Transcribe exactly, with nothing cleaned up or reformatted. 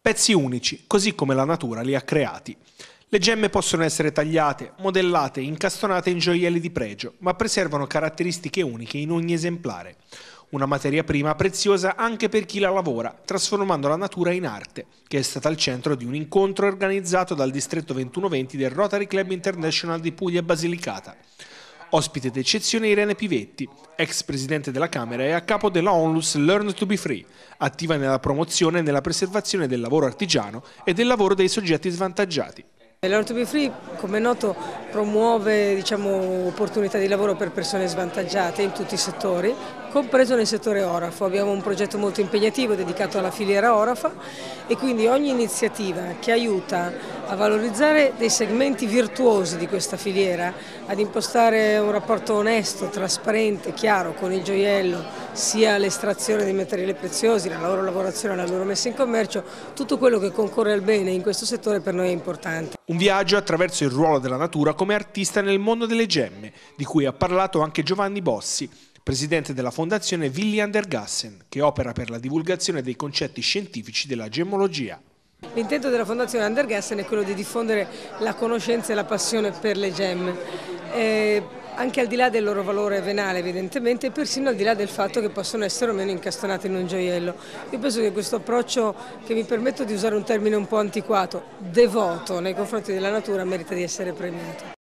Pezzi unici, così come la natura li ha creati. Le gemme possono essere tagliate, modellate, incastonate in gioielli di pregio, ma preservano caratteristiche uniche in ogni esemplare. Una materia prima preziosa anche per chi la lavora, trasformando la natura in arte, che è stata al centro di un incontro organizzato dal distretto ventuno venti del Rotary Club International di Puglia e Basilicata. Ospite d'eccezione Irene Pivetti, ex presidente della Camera e a capo della Onlus Learn to be Free, attiva nella promozione e nella preservazione del lavoro artigiano e del lavoro dei soggetti svantaggiati. Learn to be Free, come è noto, promuove diciamo, opportunità di lavoro per persone svantaggiate in tutti i settori, compreso nel settore Orafo. Abbiamo un progetto molto impegnativo dedicato alla filiera Orafa e quindi ogni iniziativa che aiuta a valorizzare dei segmenti virtuosi di questa filiera, ad impostare un rapporto onesto, trasparente, chiaro con il gioiello, sia l'estrazione dei materiali preziosi, la loro lavorazione, la loro messa in commercio, tutto quello che concorre al bene in questo settore per noi è importante. Un viaggio attraverso il ruolo della natura come artista nel mondo delle gemme, di cui ha parlato anche Giovanni Bossi, presidente della fondazione Willy Andergassen, che opera per la divulgazione dei concetti scientifici della gemmologia. L'intento della fondazione Andergassen è quello di diffondere la conoscenza e la passione per le gemme, eh, anche al di là del loro valore venale evidentemente e persino al di là del fatto che possono essere o meno incastonate in un gioiello. Io penso che questo approccio, che mi permetto di usare un termine un po' antiquato, devoto nei confronti della natura, merita di essere premiato.